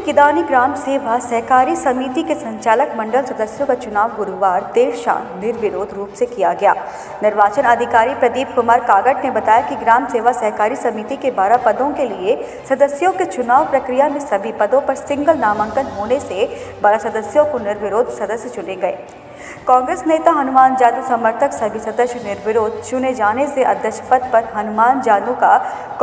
किदानी ग्राम सेवा सहकारी समिति के संचालक मंडल सदस्यों का चुनाव गुरुवार देर शाम निर्विरोध रूप से किया गया। निर्वाचन अधिकारी प्रदीप कुमार कागट ने बताया कि ग्राम सेवा सहकारी समिति के 12 पदों के लिए सदस्यों के चुनाव प्रक्रिया में सभी पदों पर सिंगल नामांकन होने से 12 सदस्यों को निर्विरोध सदस्य चुने गए। कांग्रेस नेता हनुमान जादू समर्थक सभी सदस्य निर्विरोध चुने जाने से अध्यक्ष पद पर हनुमान जादू का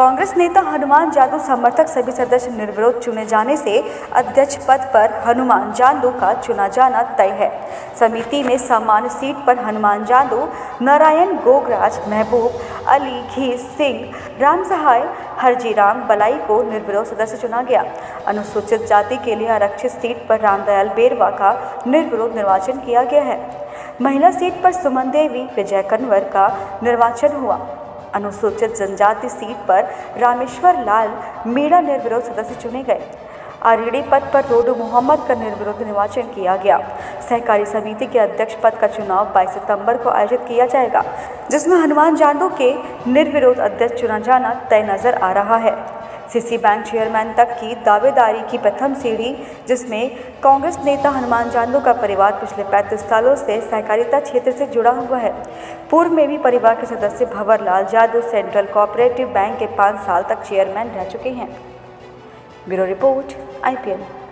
चुना जाना तय है। समिति में सामान्य सीट पर हनुमान जादू, नारायण गोगराज, महबूब अली, घी सिंह, राम सहाय, हरजीराम बलाई को निर्विरोध सदस्य चुना गया। अनुसूचित जाति के लिए आरक्षित सीट पर रामदयाल बेरवा का निर्विरोध निर्वाचन किया गया है। महिला सीट पर सुमन देवी, विजय कन्वर का निर्वाचन हुआ। अनुसूचित जनजाति सीट पर रामेश्वर लाल मीणा निर्विरोध सदस्य चुने गए। आरडी पद पर रोडू मोहम्मद का निर्विरोध निर्वाचन किया गया। सहकारी समिति के अध्यक्ष पद का चुनाव 22 सितंबर को आयोजित किया जाएगा, जिसमें हनुमान जादू के निर्विरोध अध्यक्ष चुना जाना तय नजर आ रहा है। सीसी बैंक चेयरमैन तक की दावेदारी की प्रथम सीढ़ी, जिसमें कांग्रेस नेता हनुमान जादू का परिवार पिछले 35 सालों से सहकारिता क्षेत्र से जुड़ा हुआ है। पूर्व में भी परिवार के सदस्य भंवर लाल जादू सेंट्रल कोऑपरेटिव बैंक के 5 साल तक चेयरमैन रह चुके हैं। Bureau report IPN।